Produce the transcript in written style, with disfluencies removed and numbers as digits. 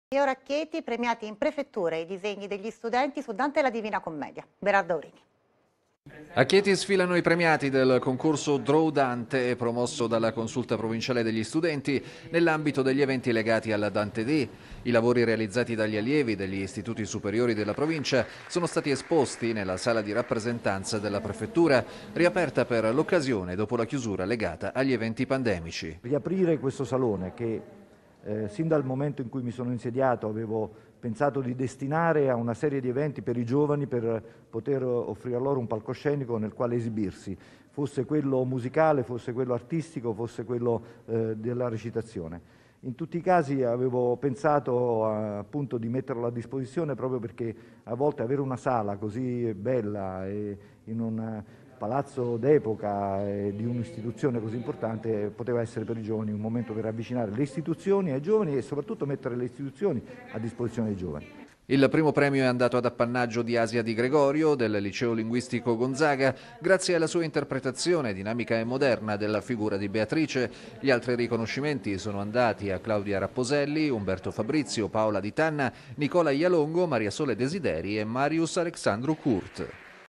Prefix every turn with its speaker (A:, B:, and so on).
A: Ora Chieti, premiati in prefettura i disegni degli studenti su Dante e la Divina Commedia. Berardo Aurini.
B: A Chieti sfilano i premiati del concorso Draw Dante, promosso dalla Consulta Provinciale degli Studenti nell'ambito degli eventi legati alla Dante D. I lavori realizzati dagli allievi degli istituti superiori della provincia sono stati esposti nella sala di rappresentanza della prefettura, riaperta per l'occasione dopo la chiusura legata agli eventi pandemici.
C: Riaprire questo salone che sin dal momento in cui mi sono insediato avevo pensato di destinare a una serie di eventi per i giovani per poter offrire loro un palcoscenico nel quale esibirsi, fosse quello musicale, fosse quello artistico, fosse quello della recitazione. In tutti i casi avevo pensato appunto di metterlo a disposizione proprio perché a volte avere una sala così bella e in un palazzo d'epoca di un'istituzione così importante poteva essere per i giovani un momento per avvicinare le istituzioni ai giovani e soprattutto mettere le istituzioni a disposizione dei giovani.
B: Il primo premio è andato ad appannaggio di Asia Di Gregorio del Liceo Linguistico Gonzaga grazie alla sua interpretazione dinamica e moderna della figura di Beatrice. Gli altri riconoscimenti sono andati a Claudia Rapposelli, Umberto Fabrizio, Paola Di Tanna, Nicola Ialongo, Maria Sole Desideri e Marius Alexandru Kurt.